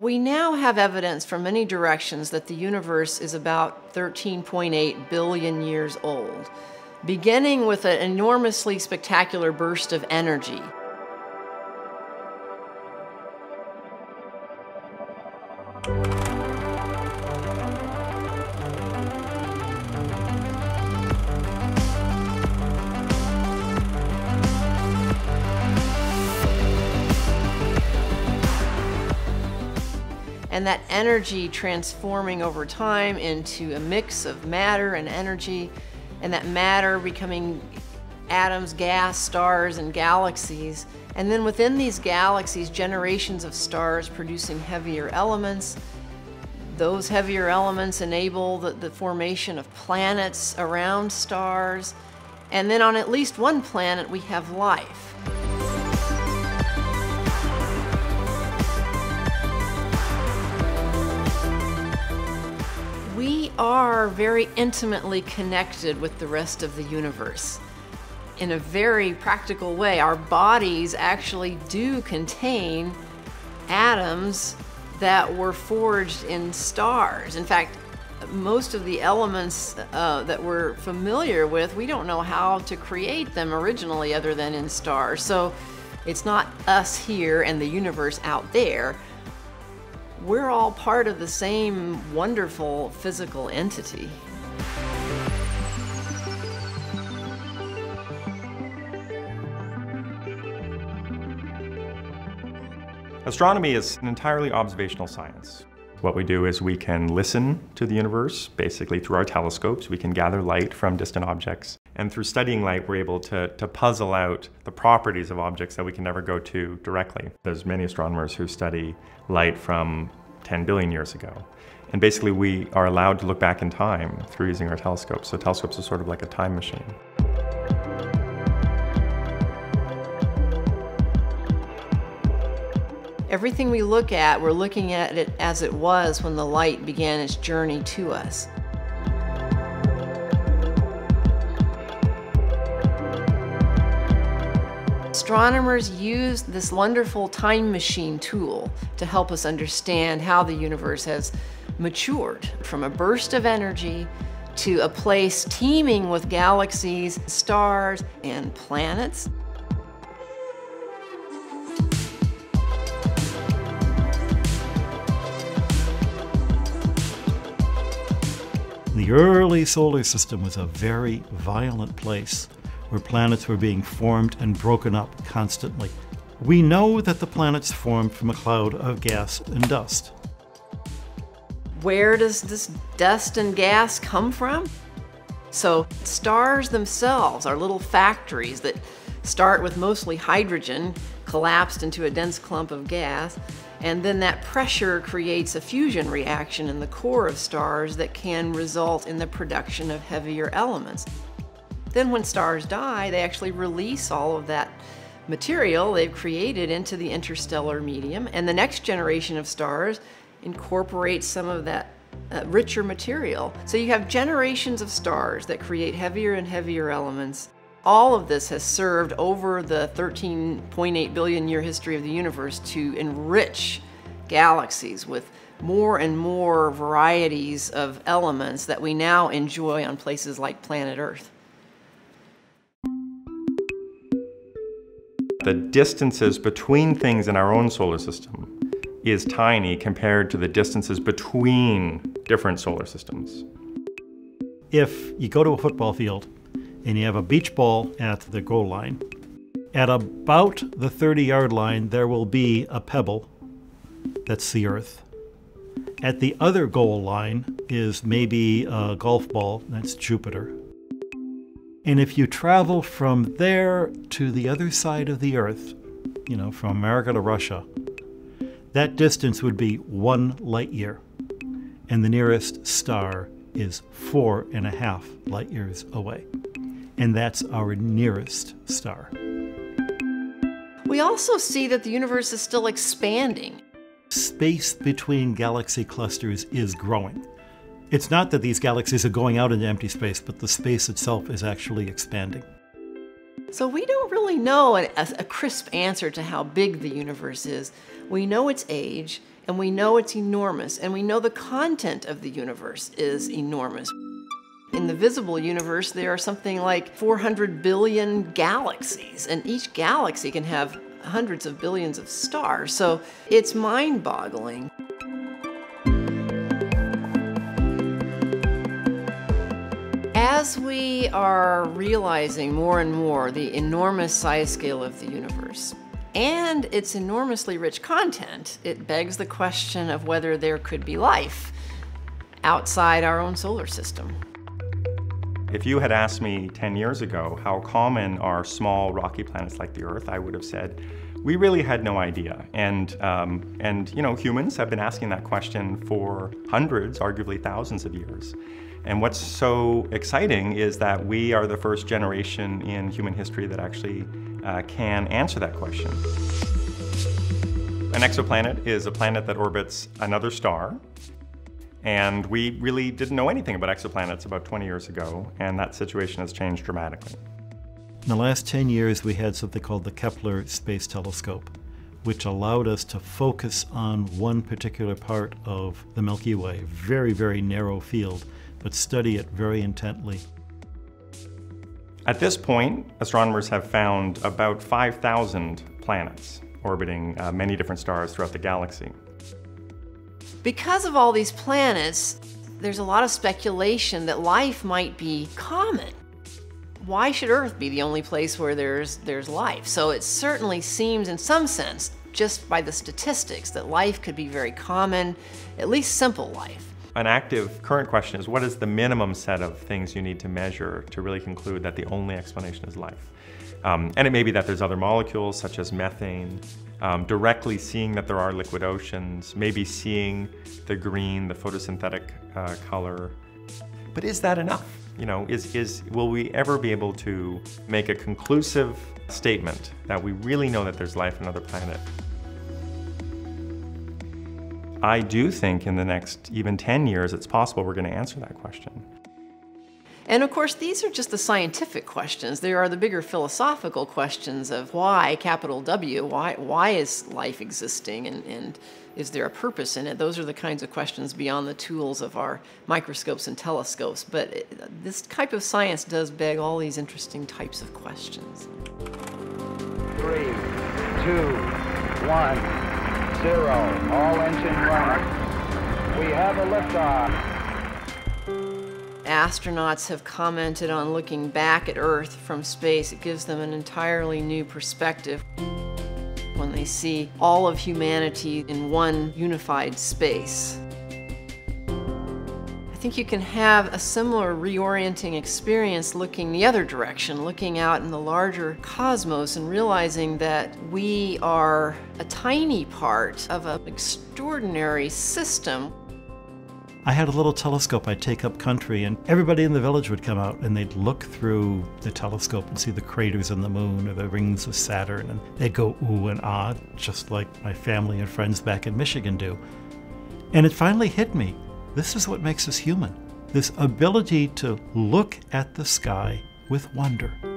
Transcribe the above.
We now have evidence from many directions that the universe is about 13.8 billion years old, beginning with an enormously spectacular burst of energy. And that energy transforming over time into a mix of matter and energy, and that matter becoming atoms, gas, stars, and galaxies. And then within these galaxies, generations of stars producing heavier elements. Those heavier elements enable the formation of planets around stars. And then on at least one planet, we have life. We are very intimately connected with the rest of the universe. In a very practical way, our bodies actually do contain atoms that were forged in stars. In fact, most of the elements that we're familiar with, we don't know how to create them originally other than in stars. So it's not us here and the universe out there. We're all part of the same wonderful physical entity. Astronomy is an entirely observational science. What we do is we can listen to the universe, basically through our telescopes. We can gather light from distant objects. And through studying light, we're able to puzzle out the properties of objects that we can never go to directly. There's many astronomers who study light from 10 billion years ago. And basically, we are allowed to look back in time through using our telescopes. So telescopes are sort of like a time machine. Everything we look at, we're looking at it as it was when the light began its journey to us. Astronomers use this wonderful time machine tool to help us understand how the universe has matured from a burst of energy to a place teeming with galaxies, stars, and planets. The early solar system was a very violent place where planets were being formed and broken up constantly. We know that the planets formed from a cloud of gas and dust. Where does this dust and gas come from? So stars themselves are little factories that start with mostly hydrogen collapsed into a dense clump of gas, and then that pressure creates a fusion reaction in the core of stars that can result in the production of heavier elements. Then when stars die, they actually release all of that material they've created into the interstellar medium, and the next generation of stars incorporates some of that richer material. So you have generations of stars that create heavier and heavier elements. All of this has served over the 13.8 billion year history of the universe to enrich galaxies with more and more varieties of elements that we now enjoy on places like planet Earth. The distances between things in our own solar system is tiny compared to the distances between different solar systems. If you go to a football field and you have a beach ball at the goal line, at about the 30-yard line there will be a pebble, that's the Earth. At the other goal line is maybe a golf ball, that's Jupiter. And if you travel from there to the other side of the Earth, you know, from America to Russia, that distance would be 1 light year. And the nearest star is 4.5 light years away. And that's our nearest star. We also see that the universe is still expanding. Space between galaxy clusters is growing. It's not that these galaxies are going out into empty space, but the space itself is actually expanding. So we don't really know a crisp answer to how big the universe is. We know its age, And we know it's enormous, and we know the content of the universe is enormous. In the visible universe, there are something like 400 billion galaxies, and each galaxy can have hundreds of billions of stars, so it's mind-boggling. As we are realizing more and more the enormous size scale of the universe and its enormously rich content, it begs the question of whether there could be life outside our own solar system. If you had asked me 10 years ago how common are small rocky planets like the Earth, I would have said, we really had no idea. And you know, humans have been asking that question for hundreds, arguably thousands of years. And what's so exciting is that we are the first generation in human history that actually can answer that question. An exoplanet is a planet that orbits another star. And we really didn't know anything about exoplanets about 20 years ago, and that situation has changed dramatically. In the last 10 years, we had something called the Kepler Space Telescope, which allowed us to focus on one particular part of the Milky Way, very, very narrow field, but study it very intently. At this point, astronomers have found about 5,000 planets orbiting many different stars throughout the galaxy. Because of all these planets, there's a lot of speculation that life might be common. Why should Earth be the only place where there's life? So it certainly seems, in some sense, just by the statistics, that life could be very common, at least simple life. An active current question is, what is the minimum set of things you need to measure to really conclude that the only explanation is life? And it may be that there's other molecules, such as methane, directly seeing that there are liquid oceans, maybe seeing the green, the photosynthetic color. But is that enough? You know, will we ever be able to make a conclusive statement that we really know that there's life on another planet? I do think in the next even 10 years, it's possible we're going to answer that question. And of course, these are just the scientific questions. There are the bigger philosophical questions of why, capital W, why is life existing, and is there a purpose in it? Those are the kinds of questions beyond the tools of our microscopes and telescopes. But this type of science does beg all these interesting types of questions. 3, 2, 1, 0. All engine running. We have a liftoff. Astronauts have commented on looking back at Earth from space. It gives them an entirely new perspective when they see all of humanity in one unified space. I think you can have a similar reorienting experience looking the other direction, looking out in the larger cosmos and realizing that we are a tiny part of an extraordinary system. I had a little telescope I'd take up country, and everybody in the village would come out and they'd look through the telescope and see the craters in the moon or the rings of Saturn, and they'd go ooh and ah, just like my family and friends back in Michigan do. And it finally hit me. This is what makes us human. This ability to look at the sky with wonder.